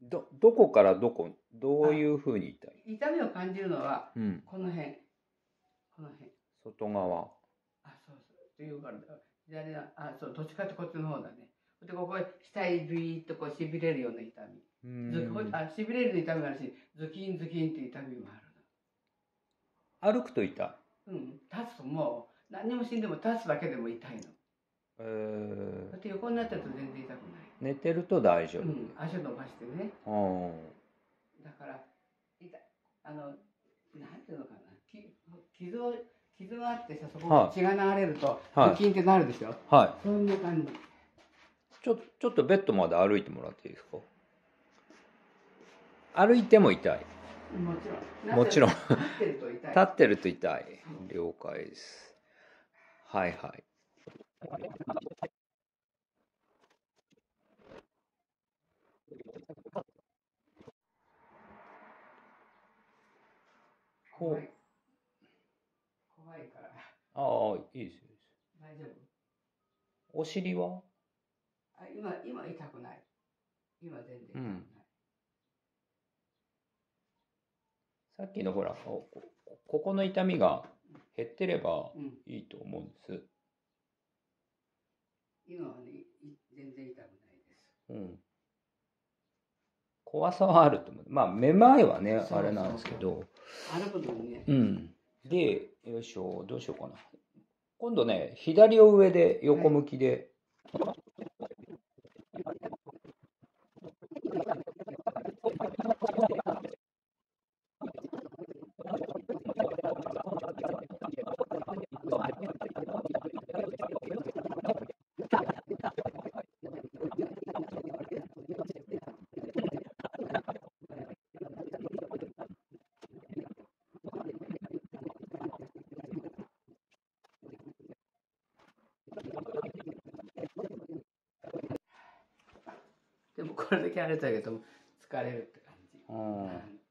どこからどういうふうに痛い？ 痛みを感じるのは、 うん。 この辺。この辺。 外側。 そうそう。っていうから、左の、そう、どっちかってこっちの方だね。で、ここへ下にビーッとこう痺れるような痛み。痺れる痛みがあるし、ズキンズキンって痛みもあるの。歩くと痛い。 うん。立つともう、何にもしんでも立つだけでも痛いの。だって横になってると全然痛くない。 寝てると大丈夫。 足を伸ばしてね。だから、なんていうのかな。傷があってさ、そこに血が流れると、ズキンってなるでしょ。はい。そんな感じ。 ちょっとベッドまで歩いてもらっていいですか？歩いても痛い。もちろん。立ってると痛い。了解です。はいはい。 怖いから。 いいですよ。 大丈夫？ お尻は？ 今痛くない。今全然痛くない。 さっきのほら、ここの痛みが減ってればいいと思うんです。 今はね、全然痛くないです。 怖さはあると思う。まあ、めまいはね、あれなんですけど。 歩くのにね。 で、よいしょ、どうしようかな。今度ね、左を上で横向きで。 でもこれだけ歩いたけど疲れるって感じ。